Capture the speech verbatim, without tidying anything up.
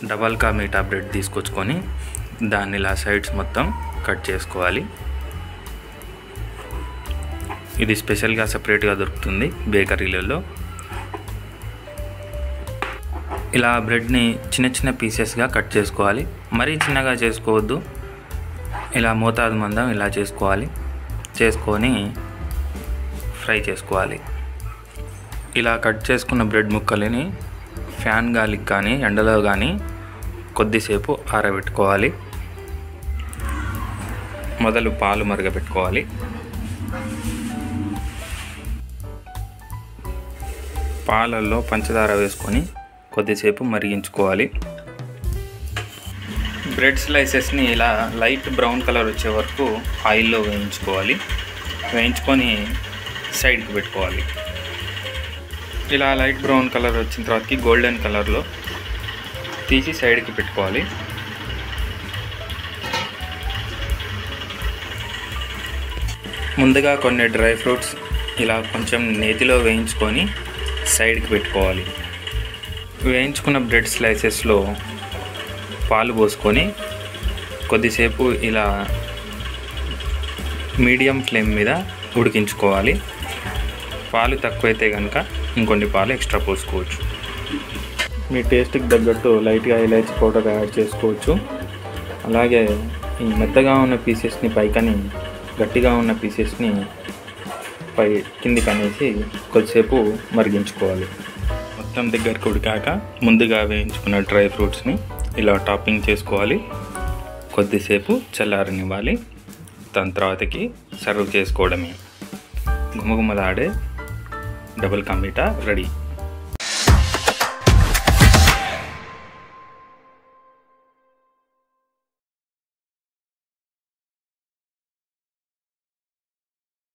Double ka meetha bread తీసుకొచ్చుకొని దాన్ని ఇలా సైడ్స్ మొత్తం కట్ చేసుకోవాలి. ఇది స్పెషల్గా సపరేట్గా దొరుకుతుంది బేకరీలలో. ఇలా బ్రెడ్ని చిన్న చిన్న పీసెస్గా కట్ చేసుకోవాలి. మరీ చిన్నగా చేసుకోవద్దు, ఇలా మోతాదు మందం ఇలా చేసుకోవాలి. చేసుకొని ఫ్రై చేసుకోవాలి. ఇలా కట్ చేసుకున్న బ్రెడ్ ముక్కలని ఫ్యాన్ గాలికి కానీ ఎండలో కానీ కొద్దిసేపు ఆరబెట్టుకోవాలి. మొదలు పాలు మరగబెట్టుకోవాలి. పాలల్లో పంచదార వేసుకొని కొద్దిసేపు మరిగించుకోవాలి. బ్రెడ్ స్లైసెస్ని ఇలా లైట్ బ్రౌన్ కలర్ వచ్చే వరకు ఆయిల్లో వేయించుకోవాలి. వేయించుకొని సైడ్కి పెట్టుకోవాలి. ఇలా లైట్ బ్రౌన్ కలర్ వచ్చిన తర్వాతకి గోల్డెన్ కలర్లో తీసి సైడ్కి పెట్టుకోవాలి. ముందుగా కొన్ని డ్రై ఫ్రూట్స్ ఇలా కొంచెం నేతిలో వేయించుకొని సైడ్కి పెట్టుకోవాలి. వేయించుకున్న బ్రెడ్ స్లైసెస్లో పాలు పోసుకొని కొద్దిసేపు ఇలా మీడియం ఫ్లేమ్ మీద ఉడికించుకోవాలి. పాలు తక్కువైతే కనుక ఇంకొన్ని పాలు ఎక్స్ట్రా పోసుకోవచ్చు. మీ టేస్ట్కి తగ్గట్టు లైట్గా ఇలాచీ పౌడర్ యాడ్ చేసుకోవచ్చు. అలాగే ఈ మెత్తగా ఉన్న పీసెస్ని పైకని, గట్టిగా ఉన్న పీసెస్ని పై కిందికి అనేసి కొద్దిసేపు మరిగించుకోవాలి. మొత్తం దగ్గరకు ఉడికాక ముందుగా వేయించుకున్న డ్రై ఫ్రూట్స్ని ఇలా టాపింగ్ చేసుకోవాలి. కొద్దిసేపు చల్లారనివ్వాలి. దాని తర్వాతకి సర్వ్ చేసుకోవడమే. గుమగుమలాడే డబుల్ కా మీఠా రెడీ.